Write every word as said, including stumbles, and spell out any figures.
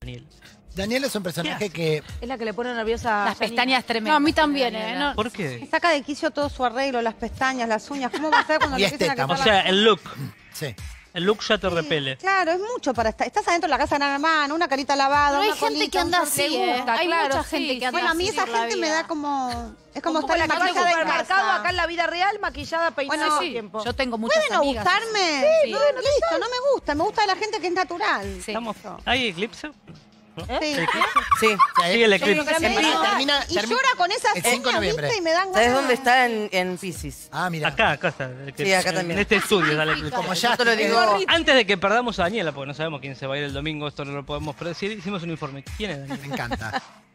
Daniel. Daniel es un personaje que... Es la que le pone nerviosa Las pestañas tremendas. No, a mí también, ¿eh? No. ¿Por qué? Me saca de quicio todo su arreglo, las pestañas, las uñas. ¿Cómo va a ser cuando Y le empiecen a esteta. crecer O sea, las- el look. Sí. El look ya te repele. Claro, es mucho para estar. Estás adentro de la casa de Gran Hermano, una carita lavada, Pero hay una gente colita, que anda un así, short. ¿eh? gusta, Hay claro, mucha sí, gente sí. que anda Bueno, a mí así esa por la gente me vida. da como... Es como, Como estar la en gente del maquillada en supermercado casa. acá en la vida real, maquillada, peinada todo el Bueno, tiempo. Yo tengo muchas ¿Puede no amigas. gustarme? Sí, no, puede no listo, no me gusta. Me gusta la gente que es natural. Sí. Estamos... ¿Hay eclipse? Sí. Sí. Sí, el eclipse. Termina, termina, Y termina- llora con esas el cinco de uñas, noviembre. ¿viste? Y me dan ganas. ¿Sabes dónde está? En, en Piscis. Ah, mira. Acá, acá está. el Sí, acá también. En este estudio está el eclipse. Como ya Yo te lo digo. Antes de que perdamos a Daniela, porque no sabemos quién se va a ir el domingo, esto no lo podemos predecir, hicimos un informe. ¿Quién es Daniela? Me encanta.